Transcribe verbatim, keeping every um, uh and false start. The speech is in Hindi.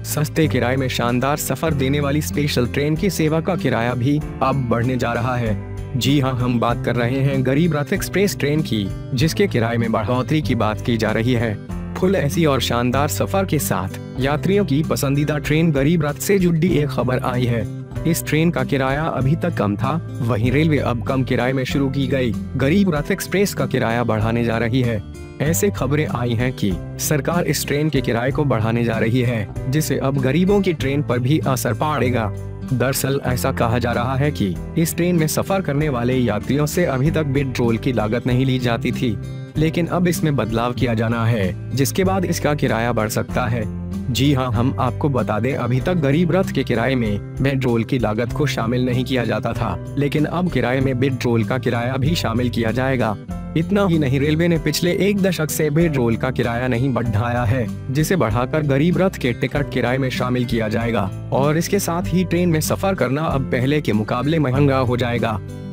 सस्ते किराए में शानदार सफर देने वाली स्पेशल ट्रेन की सेवा का किराया भी अब बढ़ने जा रहा है। जी हाँ, हम बात कर रहे हैं गरीब रथ एक्सप्रेस ट्रेन की, जिसके किराए में बढ़ोतरी की बात की जा रही है। फुल एसी और शानदार सफर के साथ यात्रियों की पसंदीदा ट्रेन गरीब रथ से जुड़ी एक खबर आई है। इस ट्रेन का किराया अभी तक कम था, वहीं रेलवे अब कम किराए में शुरू की गई गरीब रथ एक्सप्रेस का किराया बढ़ाने जा रही है। ऐसे खबरें आई हैं कि सरकार इस ट्रेन के किराए को बढ़ाने जा रही है, जिससे अब गरीबों की ट्रेन पर भी असर पड़ेगा। दरअसल ऐसा कहा जा रहा है कि इस ट्रेन में सफर करने वाले यात्रियों से अभी तक बेड्रोल की लागत नहीं ली जाती थी, लेकिन अब इसमें बदलाव किया जाना है, जिसके बाद इसका किराया बढ़ सकता है। जी हाँ, हम आपको बता दें, अभी तक गरीब रथ के किराए में बेड्रोल की लागत को शामिल नहीं किया जाता था, लेकिन अब किराए में बेड्रोल का किराया भी शामिल किया जाएगा। इतना ही नहीं, रेलवे ने पिछले एक दशक से बेड्रोल का किराया नहीं बढ़ाया है, जिसे बढ़ाकर गरीब रथ के टिकट किराए में शामिल किया जाएगा और इसके साथ ही ट्रेन में सफर करना अब पहले के मुकाबले महंगा हो जाएगा।